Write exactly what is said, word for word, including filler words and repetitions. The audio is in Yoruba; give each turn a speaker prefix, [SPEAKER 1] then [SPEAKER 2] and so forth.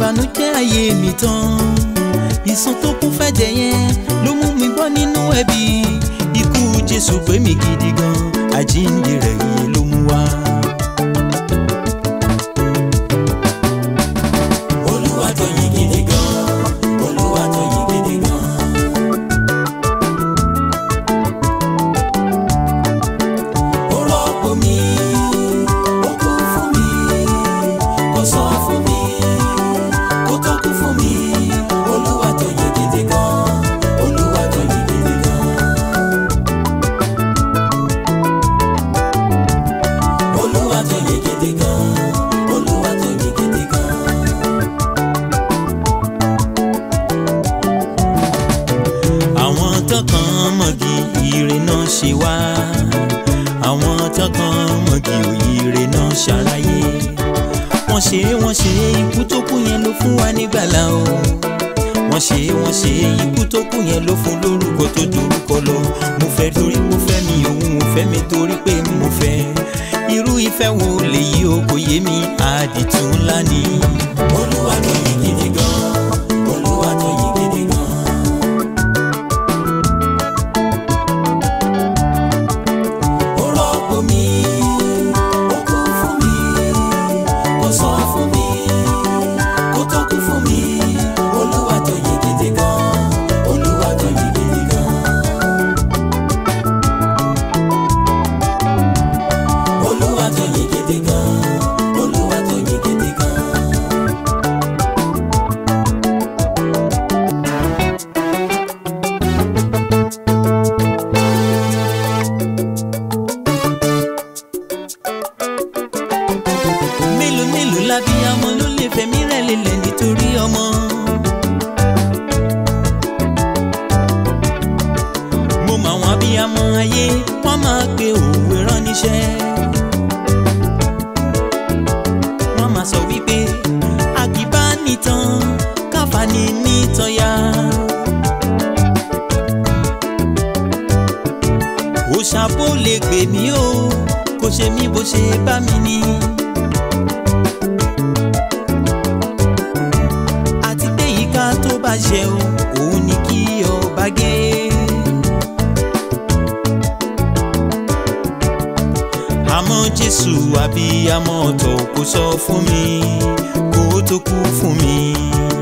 [SPEAKER 1] ìbànújẹ́ ayé mi tán. Ìsun tó kún fẹ́jẹ̀ yẹn ló mú mi bọ́ nínú ẹ̀bi. Ikú Jésù gbé mi gidi gan, àjíǹde rẹ̀ yìí ló mú wá. Olúwa tó yìn gidi gan, Olúwa tó yìn gidi gan. Ó rọ́pò mi, ó kú fún mi, kò sọ fún mi, kò tó kú fún mi. Olúwa tó yìn gidi gan, Olúwa tó yìn gidi gan. Olúwa tó yìn gidi gan, Olúwa tó yìn gidi gan. Àwọn tọkàn mọ̀gì ire náà ṣe wá, àwọn tọkàn mọ̀gì òyìnbó náà ṣàlàyé. Wọ́n ṣe wọ́n ṣe ikú tó kú yẹn ló fún wa nígbàlà o. Wọ́n ṣe wọ́n ṣe ikú tó kú yẹn ló fún lórúkọ tó dorúkọ lọ. Mo fẹ́ torí mo fẹ́ mi, òun ò fẹ́ mi torí pé mo fẹ́. Irú ìfẹ́ wo lèyí o, kò yé mi, àdìtú ńlá ni. Olúwa tó yìn gidi gan, Olúwa tó yìn gidi gan. Ó rọ́pò mi, ó kú fún mi, kò sọ fún mi, kò tó kú fún mi. Olúwa tó yìn gidi gan, Olúwa tó yìn gidi gan. Olúwa tó yìn gidi gan, Olúwa tó yìn gidi gan. Mélòó mélòó lábíyamọ ló lè fẹ̀mí rẹ̀ lélẹ̀ nítorí ọmọ. Mo mọ àwọn abíyamọ ayé, wọ́n máa pe òwe rán níṣẹ́. Wọ́n máa sọ wípé àkìbá nìtàn káfàní nìtọ́ya. Òṣàbò lè gbè mí o, kò ṣe mí bó ṣe bá mi ní. Àti pé ìka tó bá ṣe o, òun ni kí ọba gé. Àmọ́ Jésù àbíyamọ ọ̀tọ̀ kò sọ fún mi, kó tó kú fún mi.